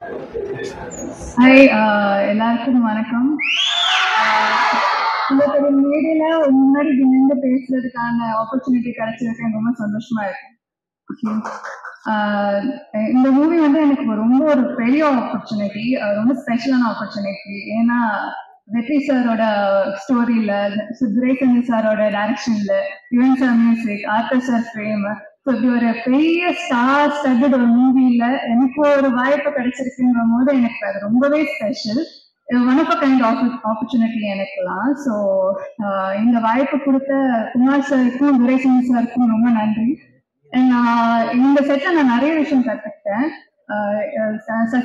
Hi, எல்லாருக்கும் வணக்கம். இந்த ஒரு மேடையில முன்னாடி நின்று பேசுறதுக்கான ஆப்பர்ச்சுனிட்டி கிடைச்சதுக்கு எனக்கு ரொம்ப சந்தோஷமா இருக்கு. ஓகே. ஆஹ் இந்த மூவி வந்து எனக்கு ரொம்ப ஒரு பெரிய ஆப்பர்ச்சுனிட்டி, ரொம்ப ஸ்பெஷலான ஆப்பர்ச்சுனிட்டி. ஏன்னா வெற்றி சாரோட ஸ்டோரியில, சுத்ரேசன் சாரோட டைரக்ஷன்ல, Yuvan sir music, Arthur sir frame, இப்படி ஒரு பெரிய ஸ்டார் ஸ்டட்டட் ஒரு மூவில எனக்கு ஒரு வாய்ப்பு கிடைச்சிருக்குங்கிற போது எனக்கு அது ரொம்பவே special. One of a kind opportunity எனக்குலாம். ஸோ இந்த வாய்ப்பு கொடுத்த குமார் சாருக்கும் துரைசிங் சாருக்கும் ரொம்ப நன்றி. நான் இந்த செட்ல நான் நிறைய விஷயம் கத்துக்கிட்டேன்.